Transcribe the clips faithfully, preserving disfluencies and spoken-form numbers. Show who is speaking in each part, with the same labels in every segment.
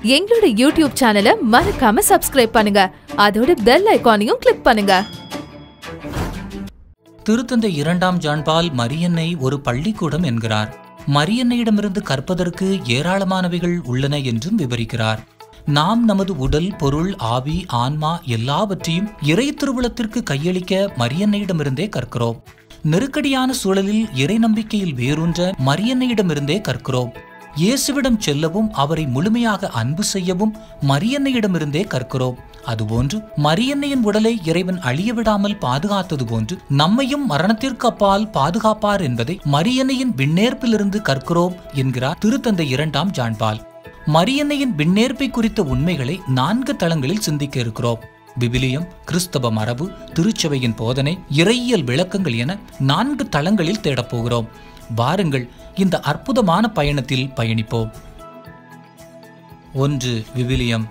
Speaker 1: எங்களோட யூடியூப் சேனலை மறக்காம சப்ஸ்கிரைப் பண்ணுங்க. அதோட பெல் ஐகானையும் கிளிக் பண்ணுங்க.
Speaker 2: திருத்தந்தை இரண்டாம் ஜான்பால் மரியன்னை ஒரு பள்ளிக்கூடம் என்கிறார். மரியன்னையிடமிருந்து கற்பதற்கு ஏராளமானவைகள் உள்ளன என்றும் விவரிக்கிறார். நாம் நமது உடல், பொருள், ஆவி, ஆன்மா எல்லாவற்றையும் இறை திருவுளத்திற்கு கையளிக்க மரியன்னையிடமிருந்தே கற்கிறோம். நெருக்கடியான சூழலில் இறை நம்பிக்கையில் வேரூன்ற மரியன்னையிடமிருந்தே கற்கிறோம். இயேசுவிடம் செல்லவும் அவரை முழுமையாக அன்பு செய்யவும் மரியன்னையிடமிருந்தே கற்கிறோம். அதுபோன்று மரியன்னையின் உடலை இறைவன் அழியவிடாமல் பாதுகாத்தது போன்று நம்மையும் மரணத்திற்கு அப்பால் பாதுகாப்பார் என்பதை மரியன்னையின் விண்ணேற்பிலிருந்து கற்கிறோம் என்கிறார் திருத்தந்தை இரண்டாம் ஜான்பால். மரியன்னையின் விண்ணேற்பை குறித்த உண்மைகளை நான்கு தளங்களில் சிந்திக்க இருக்கிறோம். விவிலியம், கிறிஸ்தவ மரபு, திருச்சபையின் போதனை, இறையியல் விளக்கங்கள் என நான்கு தளங்களில் தேடப்போகிறோம். வாருங்கள், இந்த அற்புதமான பயணத்தில் பயணிப்போம். ஒன்று. விவிலியம்.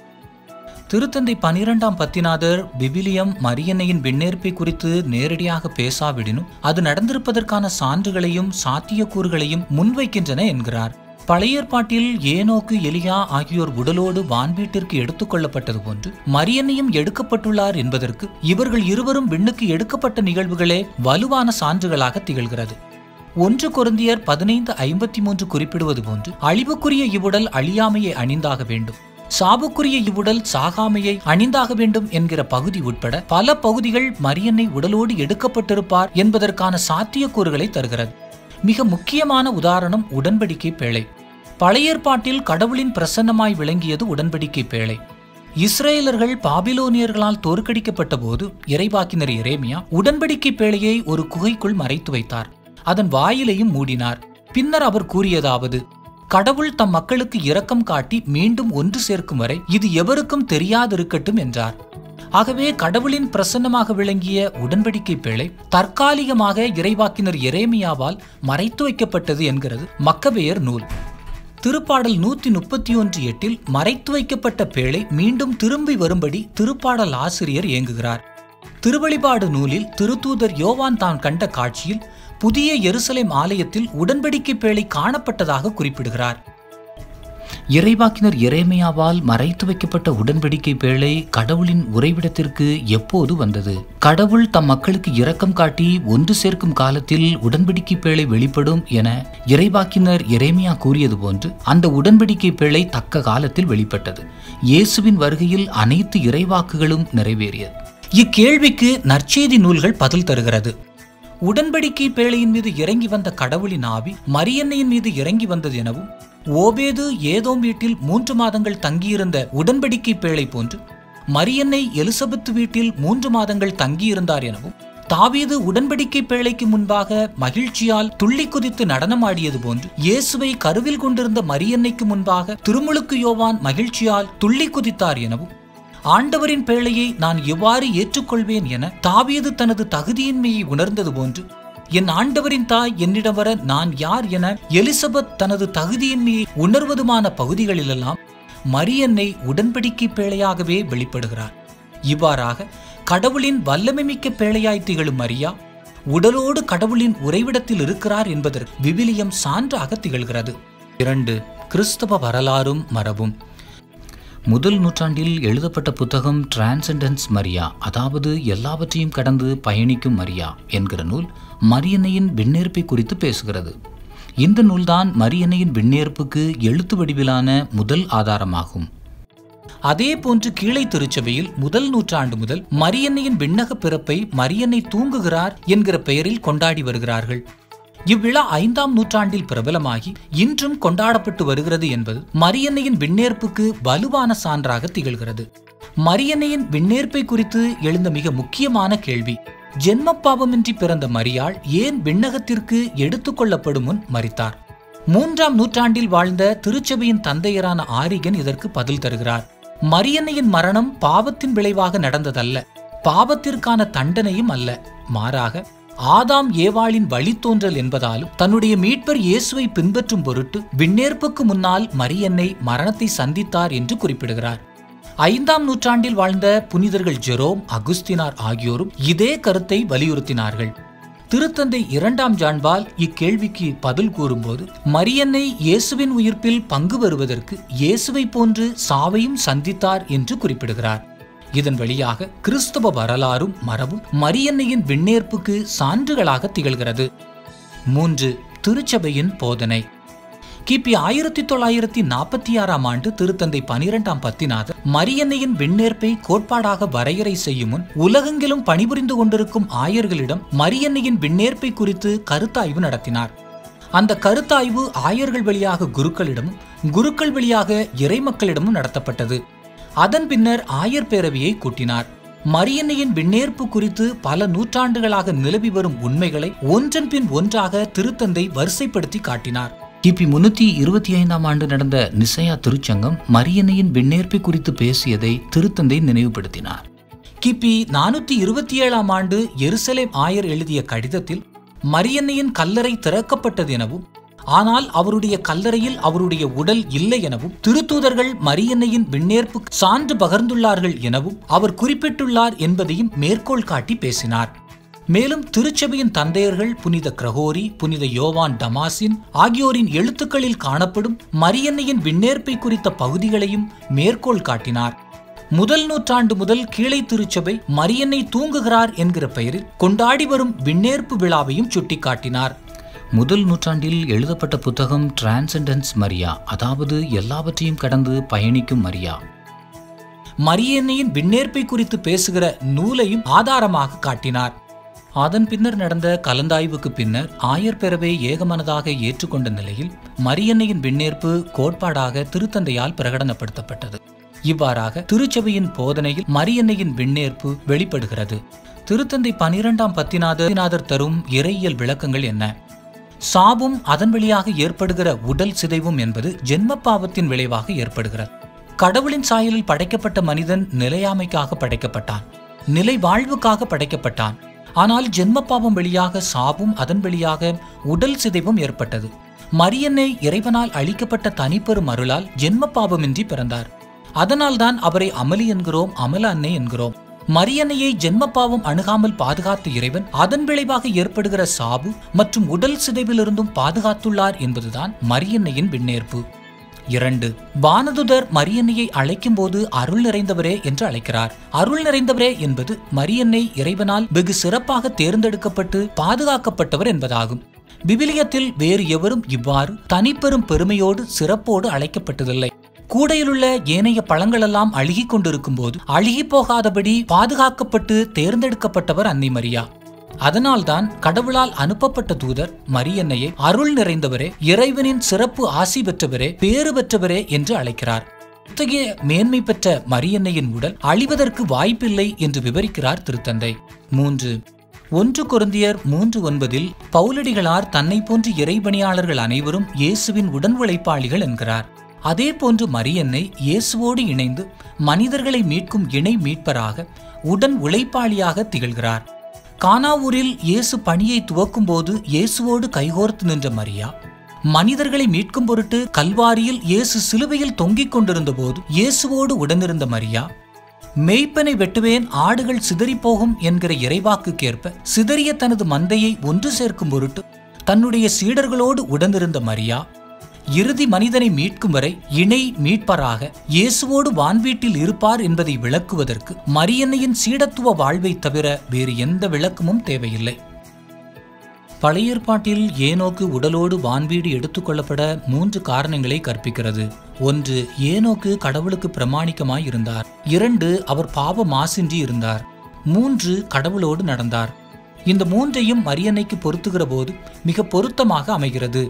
Speaker 2: திருத்தந்தை பனிரெண்டாம் பத்திநாதர் விவிலியம் மரியன்னையின் விண்ணேற்பை குறித்து நேரடியாக பேசாவிடினும் அது நடந்திருப்பதற்கான சான்றுகளையும் சாத்தியக்கூறுகளையும் முன்வைக்கின்றன என்கிறார். பழைய ஏற்பாட்டில் ஏனோக்கு, எலியா ஆகியோர் உடலோடு வான்வீட்டிற்கு எடுத்துக் கொள்ளப்பட்டது போன்று மரியன்னையும் எடுக்கப்பட்டுள்ளார் என்பதற்கு இவர்கள் இருவரும் விண்ணுக்கு எடுக்கப்பட்ட நிகழ்வுகளே வலுவான சான்றுகளாக திகழ்கிறது. ஒன்று கொரிந்தியர் பதினைந்து ஐம்பத்தி மூன்று குறிப்பிடுவது போன்று அழிவுக்குரிய இவ்வுடல் அழியாமையை அணிந்தாக வேண்டும், சாவுக்குரிய இவ்வுடல் சாகாமையை அணிந்தாக வேண்டும் என்கிற பகுதி உட்பட பல பகுதிகள் மரியன்னை உடலோடு எடுக்கப்பட்டிருப்பார் என்பதற்கான சாத்தியக்கூறுகளை தருகிறது. மிக முக்கியமான உதாரணம் உடன்படிக்கை பேழை. பழைய ஏற்பாட்டில் கடவுளின் பிரசன்னமாய் விளங்கியது உடன்படிக்கை பேழை. இஸ்ரேலர்கள் பாபிலோனியர்களால் தோற்கடிக்கப்பட்ட போது இறைவாக்கினர் எரேமியா உடன்படிக்கை பேழையை ஒரு குகைக்குள் மறைத்து வைத்தார். அதன் வாயிலையும் மூடினார். பின்னர் அவர் கூறியதாவது: கடவுள் தம் மக்களுக்கு இரக்கம் காட்டி மீண்டும் ஒன்று சேர்க்கும் வரை இது எவருக்கும் தெரியாதிருக்கட்டும் என்றார். ஆகவே கடவுளின் பிரசன்னமாக விளங்கிய உடன்படிக்கை பேழை தற்காலிகமாக இறைவாக்கினர் எரேமியாவால் மறைத்து வைக்கப்பட்டது என்கிறது மக்கபேயர் நூல். திருப்பாடல் நூத்தி முப்பத்தி ஒன்று எட்டில் மறைத்து வைக்கப்பட்ட பேழை மீண்டும் திரும்பி வரும்படி திருப்பாடல் ஆசிரியர் ஏங்குகிறார். திருவழிபாடு நூலில் திருத்தூதர் யோவான் தான் கண்ட காட்சியில் புதிய எருசலேம் ஆலயத்தில் உடன்படிக்கை பேழை காணப்பட்டதாக குறிப்பிடுகிறார். இறைவாக்கினர் எரேமியாவால் மறைத்து வைக்கப்பட்ட உடன்படிக்கை பேழை கடவுளின் உறைவிடத்திற்கு எப்போது வந்தது? கடவுள் தம் மக்களுக்கு இரக்கம் காட்டி ஒன்று சேர்க்கும் காலத்தில் உடன்படிக்கை பேழை வெளிப்படும் என இறைவாக்கினர் எரேமியா கூறியது போன்று அந்த உடன்படிக்கை பேழை தக்க காலத்தில் வெளிப்பட்டது. இயேசுவின் வருகையில் அனைத்து இறைவாக்குகளும் நிறைவேறியது. இக்கேள்விக்கு நற்செய்தி நூல்கள் பதில் தருகிறது. உடன்படிக்கை பேழையின் மீது இறங்கி வந்த கடவுளின் ஆவி மரியன்னையின் மீது இறங்கி வந்தது எனவும், ஓபேது ஏதோம் வீட்டில் மூன்று மாதங்கள் தங்கியிருந்த உடன்படிக்கை பேழை போன்று மரியன்னை எலிசபெத் வீட்டில் மூன்று மாதங்கள் தங்கியிருந்தார் எனவும், தாவீது உடன்படிக்கை பேழைக்கு முன்பாக மகிழ்ச்சியால் துள்ளி குதித்து நடனமாடியது போன்று இயேசுவை கருவில் கொண்டிருந்த மரியன்னைக்கு முன்பாக திருமுழுக்கு யோவான் மகிழ்ச்சியால் துள்ளி குதித்தார் எனவும், ஆண்டவரின் பேழையை நான் எவ்வாறு ஏற்றுக்கொள்வேன் என தாவீது தனது தகுதியின்மையை உணர்ந்தது போன்று என் ஆண்டவரின் தாய் என்னிடம் வர நான் யார் என எலிசபெத் தனது தகுதியின்மையை உணர்வதுமான பகுதிகளிலெல்லாம் மரியன்னை உடன்படிக்கை பேழையாகவே வெளிப்படுகிறார். இவ்வாறாக கடவுளின் வல்லமைமிக்க பேழையாய் திகழும் மரியா உடலோடு கடவுளின் உறைவிடத்தில் இருக்கிறார் என்பதற்கு விவிலியம் சான்றாக திகழ்கிறது. இரண்டு. கிறிஸ்தவ வரலாறும் மரபும். முதல் நூற்றாண்டில் எழுதப்பட்ட புத்தகம் டிரான்செண்டன்ஸ் மரியா, அதாவது எல்லாவற்றையும் கடந்து பயணிக்கும் மரியா என்கிற நூல் மரியன்னையின் விண்ணேற்பை குறித்து பேசுகிறது. இந்த நூல்தான் மரியன்னையின் விண்ணேற்புக்கு எழுத்து வடிவிலான முதல் ஆதாரமாகும். அதே போன்று கீழை திருச்சபையில் முதல் நூற்றாண்டு முதல் மரியன்னையின் விண்ணக பிறப்பை மரியன்னை தூங்குகிறார் என்கிற பெயரில் கொண்டாடி வருகிறார்கள். இவ்விழா ஐந்தாம் நூற்றாண்டில் பிரபலமாகி இன்றும் கொண்டாடப்பட்டு வருகிறது என்பது மரியன்னையின் விண்ணேற்புக்கு வலுவான சான்றாக திகழ்கிறது. மரியன்னையின் விண்ணேற்பை குறித்து எழுந்த மிக முக்கியமான கேள்வி: ஜென்ம பாவமின்றி பிறந்த மரியாள் ஏன் விண்ணகத்திற்கு எடுத்துக் கொள்ளப்படும் முன் மரித்தார்? மூன்றாம் நூற்றாண்டில் வாழ்ந்த திருச்சபையின் தந்தையரான ஆரிகன் இதற்கு பதில் தருகிறார். மரியன்னையின் மரணம் பாவத்தின் விளைவாக நடந்ததல்ல, பாவத்திற்கான தண்டனையும் அல்ல. மாறாக ஆதாம் ஏவாளின் வழித்தோன்றல் என்பதாலும் தன்னுடைய மீட்பர் இயேசுவை பின்பற்றும் பொருட்டு விண்ணேற்புக்கு முன்னால் மரியன்னை மரணத்தை சந்தித்தார் என்று குறிப்பிடுகிறார். ஐந்தாம் நூற்றாண்டில் வாழ்ந்த புனிதர்கள் ஜெரோம், அகுஸ்தினார் ஆகியோரும் இதே கருத்தை வலியுறுத்தினார்கள். திருத்தந்தை இரண்டாம் ஜான்பால் இக்கேள்விக்கு பதில் கூறும்போது, மரியன்னை இயேசுவின் உயிர்ப்பில் பங்கு பெறுவதற்கு இயேசுவை போன்று சாவையும் சந்தித்தார் என்று குறிப்பிடுகிறார். இதன் வழியாக கிறிஸ்தவ வரலாறும் மரபும் மரியன்னையின் விண்ணேற்புக்கு சான்றுகளாக திகழ்கிறது. மூன்று. திருச்சபையின் போதனை. கிபி ஆயிரத்தி தொள்ளாயிரத்தி நாற்பத்தி ஆறாம் ஆண்டு திருத்தந்தை பனிரெண்டாம் பத்திநாதர் மரியன்னையின் விண்ணேற்பை கோட்பாடாக வரையறை செய்யும் முன் உலகெங்கிலும் பணிபுரிந்து கொண்டிருக்கும் ஆயர்களிடம் மரியன்னையின் விண்ணேற்பை குறித்து கருத்தாய்வு நடத்தினார். அந்த கருத்தாய்வு ஆயர்கள் வழியாக குருக்களிடமும் குருக்கள் வழியாக இறைமக்களிடமும் நடத்தப்பட்டது. அதன் பின்னர் ஆயர் பேரவையை கூட்டினார். மரியன்னையின் விண்ணேற்பு குறித்து பல நூற்றாண்டுகளாக நிலவி வரும் உண்மைகளை ஒன்றன் பின் ஒன்றாக திருத்தந்தை வரிசைப்படுத்தி காட்டினார். கிபி முன்னூத்தி இருபத்தி ஐந்தாம் ஆண்டு நடந்த நிசையா திருச்சங்கம் மரியன்னையின் விண்ணேற்பை குறித்து பேசியதை திருத்தந்தை நினைவுபடுத்தினார். கிபி நானூத்தி இருபத்தி ஏழாம் ஆண்டு எருசலேம் ஆயர் எழுதிய கடிதத்தில் மரியன்னையின் கல்லறை திறக்கப்பட்டது எனவும், ஆனால் அவருடைய கல்லறையில் அவருடைய உடல் இல்லை எனவும், திருத்தூதர்கள் மரியன்னையின் விண்ணேற்பு சான்று பகர்ந்துள்ளார்கள் எனவும் அவர் குறிப்பிட்டுள்ளார் என்பதையும் மேற்கோள் காட்டி பேசினார். மேலும் திருச்சபையின் தந்தையர்கள் புனித கிரகோரி, புனித யோவான் டமாசின் ஆகியோரின் எழுத்துக்களில் காணப்படும் மரியன்னையின் விண்ணேற்பை குறித்த பகுதிகளையும் மேற்கோள் காட்டினார். முதல் நூற்றாண்டு முதல் கீழை திருச்சபை மரியன்னை தூங்குகிறார் என்கிற பெயரில் கொண்டாடி வரும் விண்ணேற்பு விழாவையும் சுட்டிக்காட்டினார். முதல் நூற்றாண்டில் எழுதப்பட்ட புத்தகம் டிரான்செண்டன்ஸ் மரியா, அதாவது எல்லாவற்றையும் கடந்து பயணிக்கும் மரியா, மரியன்னையின் விண்ணேற்பை குறித்து பேசுகிற நூலையும் ஆதாரமாக காட்டினார். அதன் பின்னர் நடந்த கலந்தாய்வுக்கு பின்னர் ஆயர் பேரவை ஏகமனதாக ஏற்றுக்கொண்ட நிலையில் மரியன்னையின் விண்ணேற்பு கோட்பாடாக திருத்தந்தையால் பிரகடனப்படுத்தப்பட்டது. இவ்வாறாக திருச்சபையின் போதனையில் மரியன்னையின் விண்ணேற்பு வெளிப்படுகிறது. திருத்தந்தை பனிரெண்டாம் பத்திநாதர் தரும் இறையியல் விளக்கங்கள் என்ன? சாவும் அதன் வழியாக ஏற்படுகிற உடல் சிதைவும் என்பது ஜென்ம பாவத்தின் விளைவாக ஏற்படுகிறது. கடவுளின் சாயலில் படைக்கப்பட்ட மனிதன் நிலையாமைக்காக படைக்கப்பட்டான், நிலை வாழ்வுக்காக படைக்கப்பட்டான். ஆனால் ஜென்ம பாவம் வழியாக சாவும் அதன் வழியாக உடல் சிதைவும் ஏற்பட்டது. மரியன்னை இறைவனால் அளிக்கப்பட்ட தனிப்பெரும் அருளால் ஜென்ம பாவமின்றி பிறந்தார். அதனால்தான் அவரை அமலி என்கிறோம், அமல அன்னை என்கிறோம். மரியன்னையை ஜென்ம பாவம் அணுகாமல் பாதுகாத்த இறைவன் அதன் விளைவாக ஏற்படுகிற சாவு மற்றும் உடல் சிதைவிலிருந்தும் பாதுகாத்துள்ளார் என்பதுதான் மரியன்னையின் விண்ணேற்பு. இரண்டு. வானதுதர் மரியன்னையை அழைக்கும் போது அருள் நிறைந்தவரே என்று அழைக்கிறார். அருள் நிறைந்தவரே என்பது மரியன்னை இறைவனால் வெகு சிறப்பாக தேர்ந்தெடுக்கப்பட்டு பாதுகாக்கப்பட்டவர் என்பதாகும். விவிலியத்தில் வேறு எவரும் இவ்வாறு தனிப்பெரும் பெருமையோடு சிறப்போடு அழைக்கப்பட்டதில்லை. கூடையிலுள்ள ஏனைய பழங்களெல்லாம் அழுகி கொண்டிருக்கும் போது அழுகி போகாதபடி பாதுகாக்கப்பட்டு தேர்ந்தெடுக்கப்பட்டவர் அன்னை மரியா. அதனால்தான் கடவுளால் அனுப்பப்பட்ட தூதர் மரியன்னையை அருள் நிறைந்தவரே, இறைவனின் சிறப்பு ஆசி பெற்றவரே, பேறு பெற்றவரே என்று அழைக்கிறார். இத்தகைய மேன்மை பெற்ற மரியன்னையின் உடல் அழிவதற்கு வாய்ப்பில்லை என்று விவரிக்கிறார் திருத்தந்தை. மூன்று. ஒன்று கொரிந்தியர் மூன்று ஒன்பதில் பவுலடிகளார் தன்னை போன்ற இறைபணியாளர்கள் அனைவரும் இயேசுவின் உடன் உழைப்பாளிகள் என்கிறார். அதே போன்று மரியன்னை இயேசுவோடு இணைந்து மனிதர்களை மீட்கும் இணை மீட்பராக உடன் உழைப்பாளியாக திகழ்கிறார். கானாவூரில் இயேசு பணியை துவக்கும் போது இயேசுவோடு கைகோர்த்து நின்ற மரியா, மனிதர்களை மீட்கும் பொருட்டு கல்வாரியில் இயேசு சிலுவையில் தொங்கிக் கொண்டிருந்த போது இயேசுவோடு உடனிருந்த மரியா, மெய்ப்பனை வெட்டுவேன் ஆடுகள் சிதறி போகும் என்கிற இறைவாக்குக்கேற்ப சிதறிய தனது மந்தையை ஒன்று சேர்க்கும் பொருட்டு தன்னுடைய சீடர்களோடு உடனிருந்த மரியா, இறுதி மனிதனை மீட்கும் வரை இணை மீட்பராக இயேசுவோடு வான்வீட்டில் இருப்பார் என்பதை விளக்குவதற்கு மரியன்னையின் சீடத்துவ வாழ்வை தவிர வேறு எந்த விளக்கமும் தேவையில்லை. பழைய ஏற்பாட்டில் ஏனோக்கு உடலோடு வான்வீடு எடுத்துக்கொள்ளப்பட மூன்று காரணங்களை கற்பிக்கிறது. ஒன்று, ஏனோக்கு கடவுளுக்கு பிரமாணிக்கமாய் இருந்தார். இரண்டு, அவர் பாவ மாசின்றி இருந்தார். மூன்று, கடவுளோடு நடந்தார். இந்த மூன்றையும் மரியன்னைக்கு பொருத்துகிற போது மிக பொருத்தமாக அமைகிறது.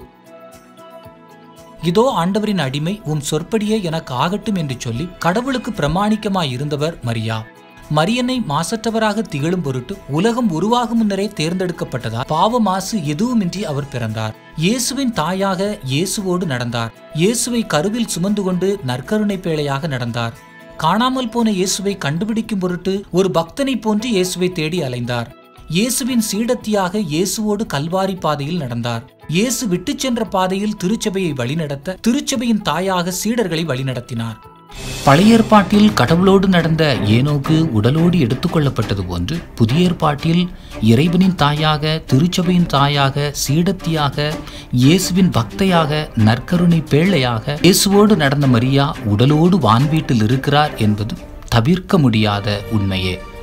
Speaker 2: இதோ ஆண்டவரின் அடிமை, உம் சொற்படியே எனக்கு ஆகட்டும் என்று சொல்லி கடவுளுக்கு பிரமாணிக்கமாய் இருந்தவர் மரியா. மரியன்னை மாசற்றவராக திகழும் பொருட்டு உலகம் உருவாகும் முன்னரே தேர்ந்தெடுக்கப்பட்டதால் பாவ மாசு எதுவுமின்றி அவர் பிறந்தார். இயேசுவின் தாயாக இயேசுவோடு நடந்தார். இயேசுவை கருவில் சுமந்து கொண்டு நற்கருணை பேழையாக நடந்தார். காணாமல் போன இயேசுவை கண்டுபிடிக்கும் பொருட்டு ஒரு பக்தனை போன்று இயேசுவை தேடி அலைந்தார். இயேசுவின் சீடத்தியாக இயேசுவோடு கல்வாரி பாதையில் நடந்தார். இயேசு விட்டு சென்ற பாதையில் திருச்சபையை வழிநடத்த திருச்சபையின் தாயாக சீடர்களை வழிநடத்தினார். பழைய ஏற்பாட்டில் கடவுளோடு நடந்த ஏனோக்கு உடலோடு எடுத்துக்கொள்ளப்பட்டது போன்று புதிய ஏற்பாட்டில் இறைவனின் தாயாக, திருச்சபையின் தாயாக, சீடத்தியாக, இயேசுவின் பக்தையாக, நற்கருணை பேழையாக இயேசுவோடு நடந்த மரியா உடலோடு வான்வீட்டில் இருக்கிறார் என்பது தவிர்க்க முடியாத உண்மையே.